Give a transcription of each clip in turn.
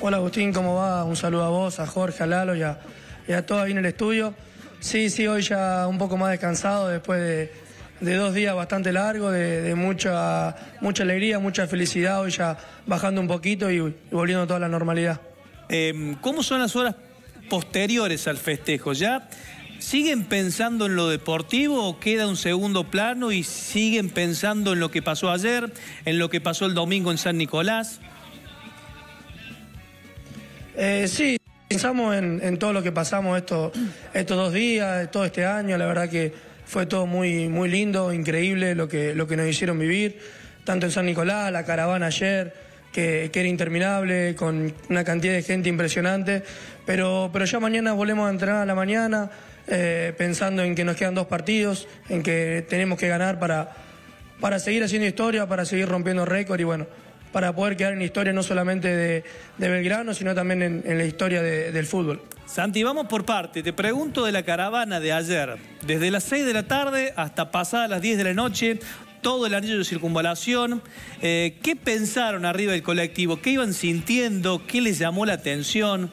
Hola Agustín, ¿cómo va? Un saludo a vos, a Jorge, a Lalo y a todos ahí en el estudio. Sí, hoy ya un poco más descansado después de 2 días bastante largos, de mucha alegría, mucha felicidad, hoy ya bajando un poquito y volviendo a toda la normalidad. ¿Cómo son las horas posteriores al festejo? ¿Ya siguen pensando en lo deportivo o queda un segundo plano y siguen pensando en lo que pasó ayer, en lo que pasó el domingo en San Nicolás? Sí, pensamos en todo lo que pasamos estos 2 días, todo este año. La verdad que fue todo muy lindo, increíble lo que nos hicieron vivir, tanto en San Nicolás, la caravana ayer, que era interminable, con una cantidad de gente impresionante, pero ya mañana volvemos a entrenar a la mañana, pensando en que nos quedan 2 partidos, en que tenemos que ganar para seguir haciendo historia, para seguir rompiendo récord y bueno, para poder quedar en la historia no solamente de Belgrano, sino también en la historia del fútbol. Santi, vamos por parte. Te pregunto de la caravana de ayer. Desde las 6 de la tarde hasta pasadas las 10 de la noche, todo el anillo de circunvalación. ¿Qué pensaron arriba del colectivo? ¿Qué iban sintiendo? ¿Qué les llamó la atención?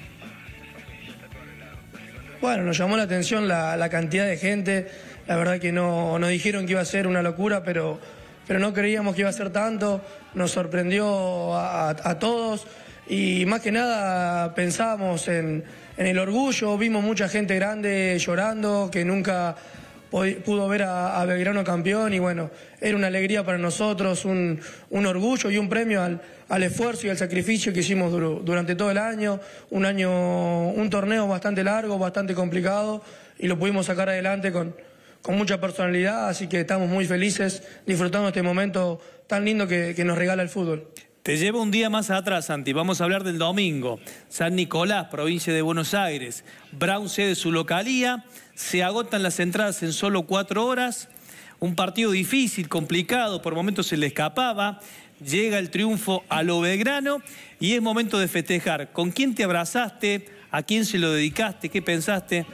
Bueno, nos llamó la atención la cantidad de gente. La verdad que nos dijeron que iba a ser una locura, pero no creíamos que iba a ser tanto. Nos sorprendió a todos y más que nada pensábamos en el orgullo. Vimos mucha gente grande llorando que nunca pudo ver a Belgrano campeón y bueno, era una alegría para nosotros, un orgullo y un premio al esfuerzo y al sacrificio que hicimos durante todo el año. Un torneo bastante largo, bastante complicado y lo pudimos sacar adelante con mucha personalidad, así que estamos muy felices disfrutando este momento tan lindo que nos regala el fútbol. Te llevo un día más atrás, Santi. Vamos a hablar del domingo. San Nicolás, provincia de Buenos Aires. Brown cede su localía. Se agotan las entradas en solo 4 horas. Un partido difícil, complicado, por momentos se le escapaba. Llega el triunfo a lo Belgrano y es momento de festejar. ¿Con quién te abrazaste? ¿A quién se lo dedicaste? ¿Qué pensaste?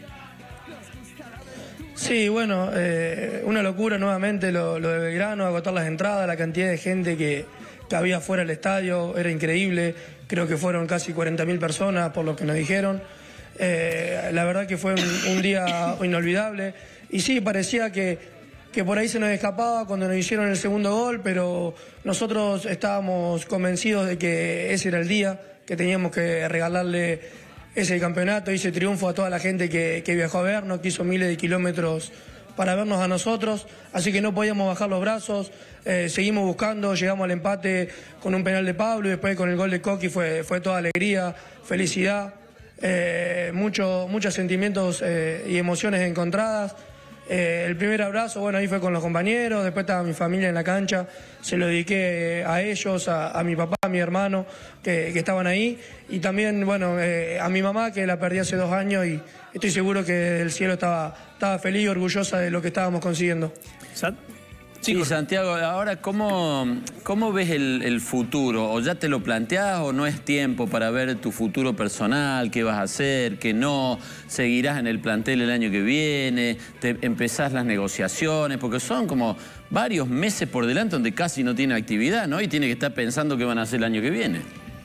Sí, bueno, una locura nuevamente lo de Belgrano, agotar las entradas, la cantidad de gente que había fuera del estadio, era increíble. Creo que fueron casi 40.000 personas por lo que nos dijeron. La verdad que fue un día inolvidable. Y sí, parecía que por ahí se nos escapaba cuando nos hicieron el segundo gol, pero nosotros estábamos convencidos de que ese era el día, que teníamos que regalarle ese campeonato y ese triunfo a toda la gente que viajó a vernos, que hizo miles de kilómetros para vernos a nosotros, así que no podíamos bajar los brazos, seguimos buscando, llegamos al empate con un penal de Pablo y después con el gol de Coqui fue toda alegría, felicidad, muchos sentimientos y emociones encontradas. El primer abrazo, bueno, ahí fue con los compañeros, después estaba mi familia en la cancha, se lo dediqué a ellos, a mi papá, a mi hermano, que estaban ahí, y también, bueno, a mi mamá, que la perdí hace 2 años, y estoy seguro que el cielo estaba feliz y orgullosa de lo que estábamos consiguiendo. Sí, Santiago, ahora, ¿cómo ves el futuro? ¿O ya te lo planteás o no es tiempo para ver tu futuro personal? ¿Qué vas a hacer? ¿Qué no? ¿Seguirás en el plantel el año que viene? ¿Empezás las negociaciones? Porque son como varios meses por delante donde casi no tiene actividad, ¿no? Y tiene que estar pensando qué van a hacer el año que viene.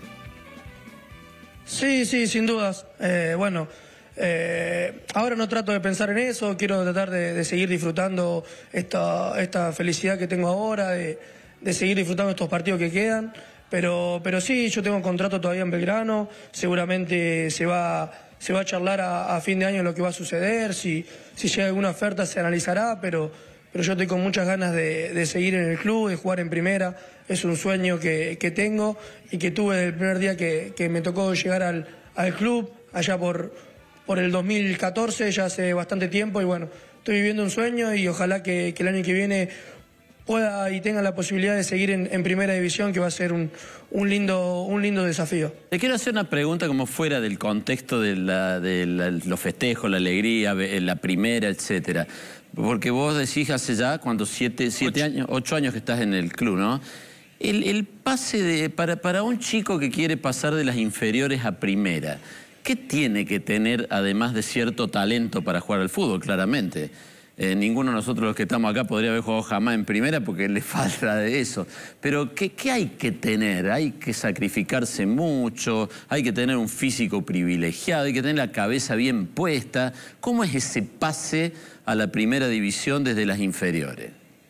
Sí, sin dudas. Bueno, ahora no trato de pensar en eso, quiero tratar de seguir disfrutando esta felicidad que tengo ahora, de seguir disfrutando estos partidos que quedan, pero sí, yo tengo un contrato todavía en Belgrano, seguramente se va a charlar a fin de año lo que va a suceder, si llega alguna oferta se analizará, pero yo estoy con muchas ganas de seguir en el club, de jugar en primera, es un sueño que tengo y que tuve desde el primer día que me tocó llegar al club, allá por el 2014, ya hace bastante tiempo, y bueno, estoy viviendo un sueño y ojalá que el año que viene pueda y tenga la posibilidad de seguir en primera división, que va a ser un lindo desafío. Te quiero hacer una pregunta como fuera del contexto de los festejos, la alegría, la primera, etcétera. Porque vos decís hace ya, cuando 8 años que estás en el club, ¿no? El pase para un chico que quiere pasar de las inferiores a primera, ¿qué tiene que tener, además de cierto talento para jugar al fútbol, claramente? Ninguno de nosotros los que estamos acá podría haber jugado jamás en primera porque le falta de eso. Pero ¿qué hay que tener? Hay que sacrificarse mucho, hay que tener un físico privilegiado, hay que tener la cabeza bien puesta. ¿Cómo es ese pase a la primera división desde las inferiores?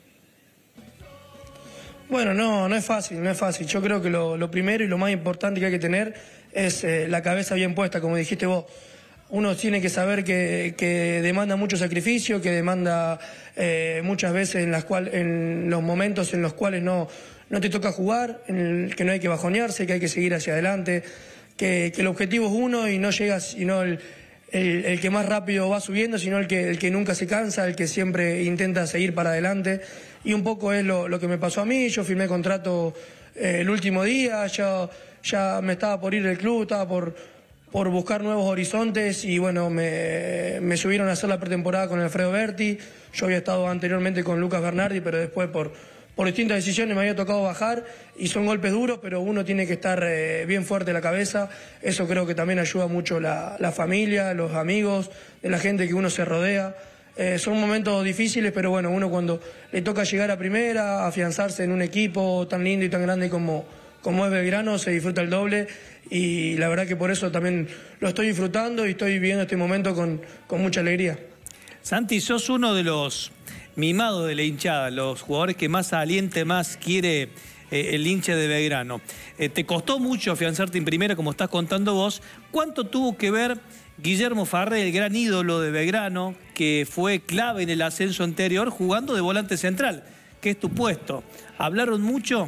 Bueno, no es fácil, no es fácil. Yo creo que lo primero y lo más importante que hay que tener es la cabeza bien puesta, como dijiste vos. Uno tiene que saber que demanda mucho sacrificio, que demanda muchas veces en los momentos en los cuales no te toca jugar, que no hay que bajonearse, que hay que seguir hacia adelante, que el objetivo es uno y no llegas, y no el que más rápido va subiendo, sino el que nunca se cansa, el que siempre intenta seguir para adelante. Y un poco es lo que me pasó a mí. Yo firmé contrato el último día, ya me estaba por ir del club, estaba por buscar nuevos horizontes y bueno, me subieron a hacer la pretemporada con Alfredo Berti. Yo había estado anteriormente con Lucas Bernardi, pero después por distintas decisiones me había tocado bajar y son golpes duros, pero uno tiene que estar bien fuerte en la cabeza. Eso creo que también ayuda mucho la familia, los amigos, de la gente que uno se rodea. Son momentos difíciles, pero bueno, uno cuando le toca llegar a primera, afianzarse en un equipo tan lindo y tan grande como es Belgrano, se disfruta el doble y la verdad que por eso también lo estoy disfrutando y estoy viviendo este momento con mucha alegría. Santi, sos uno de los mimados de la hinchada, los jugadores que más aliente, más quiere el hincha de Belgrano. Te costó mucho afianzarte en primera, como estás contando vos. ¿Cuánto tuvo que ver Guillermo Farré, el gran ídolo de Belgrano, que fue clave en el ascenso anterior, jugando de volante central, que es tu puesto? ¿Hablaron mucho?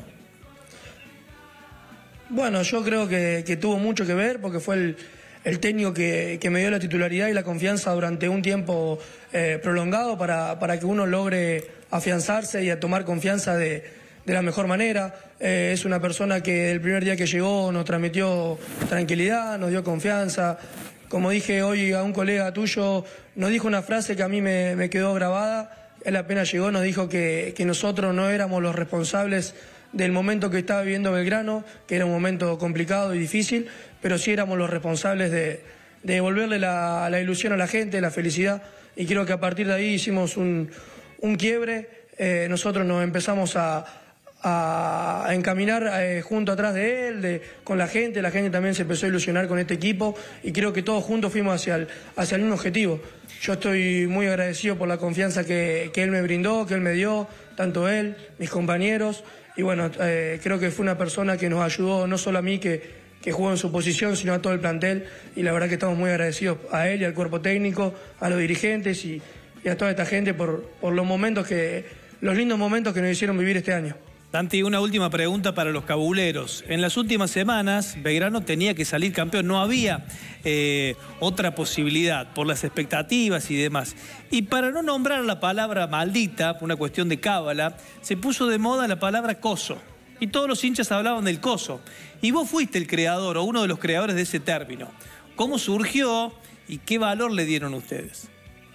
Bueno, yo creo que tuvo mucho que ver porque fue el técnico que me dio la titularidad y la confianza durante un tiempo prolongado para que uno logre afianzarse y a tomar confianza de la mejor manera. Es una persona que el primer día que llegó nos transmitió tranquilidad, nos dio confianza. Como dije hoy a un colega tuyo, nos dijo una frase que a mí me quedó grabada. Él apenas llegó, nos dijo que nosotros no éramos los responsables del momento que estaba viviendo Belgrano, que era un momento complicado y difícil, pero sí éramos los responsables de devolverle la ilusión a la gente, la felicidad, y creo que a partir de ahí hicimos un quiebre. Nosotros nos empezamos a encaminar junto atrás de él, con la gente también se empezó a ilusionar con este equipo y creo que todos juntos fuimos hacia el mismo objetivo. Yo estoy muy agradecido por la confianza que él me brindó, que él me dio, tanto él, mis compañeros, y bueno, creo que fue una persona que nos ayudó, no solo a mí que jugó en su posición, sino a todo el plantel, y la verdad que estamos muy agradecidos a él y al cuerpo técnico, a los dirigentes y a toda esta gente por los lindos momentos que nos hicieron vivir este año. Santi, una última pregunta para los cabuleros. En las últimas semanas, Belgrano tenía que salir campeón. No había otra posibilidad por las expectativas y demás. Y para no nombrar la palabra maldita, por una cuestión de cábala, se puso de moda la palabra coso. Y todos los hinchas hablaban del coso. Y vos fuiste el creador o uno de los creadores de ese término. ¿Cómo surgió y qué valor le dieron ustedes?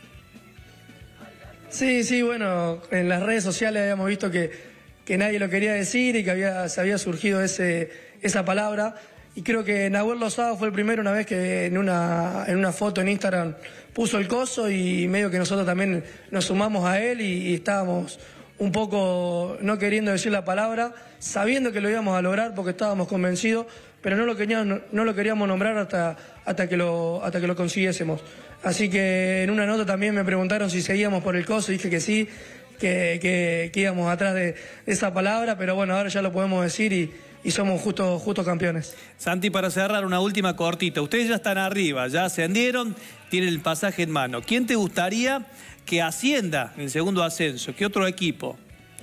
Sí, bueno, en las redes sociales habíamos visto que nadie lo quería decir y que se había surgido esa palabra. Y creo que Nahuel Lozado fue el primero una vez que en una foto en Instagram puso el coso y medio que nosotros también nos sumamos a él y estábamos un poco no queriendo decir la palabra, sabiendo que lo íbamos a lograr porque estábamos convencidos, pero no lo queríamos nombrar hasta que lo consiguiésemos. Así que en una nota también me preguntaron si seguíamos por el coso y dije que sí, que íbamos atrás de esa palabra, pero bueno, ahora ya lo podemos decir y somos justo campeones. Santi, para cerrar, una última cortita. Ustedes ya están arriba, ya ascendieron, tienen el pasaje en mano. ¿Quién te gustaría que ascienda en el segundo ascenso? ¿Qué otro equipo?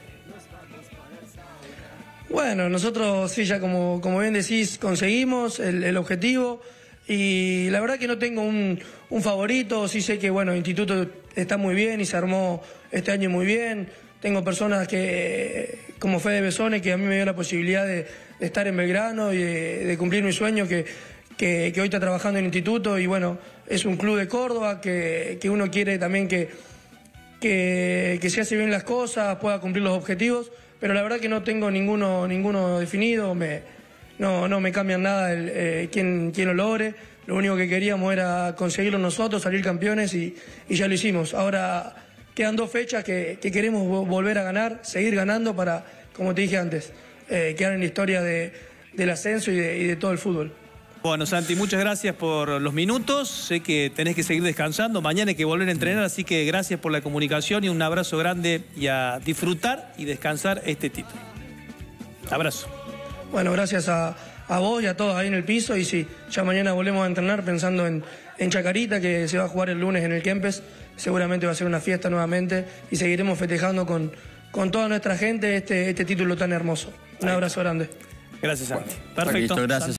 Bueno, nosotros sí, ya como bien decís, conseguimos el objetivo y la verdad que no tengo un favorito. Sí sé que, bueno, Instituto está muy bien y se armó este año muy bien. Tengo personas como Fede Besone, que a mí me dio la posibilidad de estar en Belgrano y de cumplir mi sueño, que hoy está trabajando en Instituto y bueno, es un club de Córdoba que uno quiere también que se hace bien las cosas, pueda cumplir los objetivos, pero la verdad que no tengo ninguno definido, no me cambian nada quién lo logre. Lo único que queríamos era conseguirlo nosotros, salir campeones y ya lo hicimos. Ahora quedan 2 fechas que queremos volver a ganar, seguir ganando para, como te dije antes, quedar en la historia del ascenso y de todo el fútbol. Bueno, Santi, muchas gracias por los minutos. Sé que tenés que seguir descansando. Mañana hay que volver a entrenar, así que gracias por la comunicación y un abrazo grande y a disfrutar y descansar este título. Abrazo. Bueno, gracias a vos y a todos ahí en el piso. Y sí, ya mañana volvemos a entrenar pensando en Chacarita, que se va a jugar el lunes en el Kempes. Seguramente va a ser una fiesta nuevamente y seguiremos festejando con toda nuestra gente este título tan hermoso. Un abrazo grande. Gracias, Santi. Perfecto. Listo, gracias.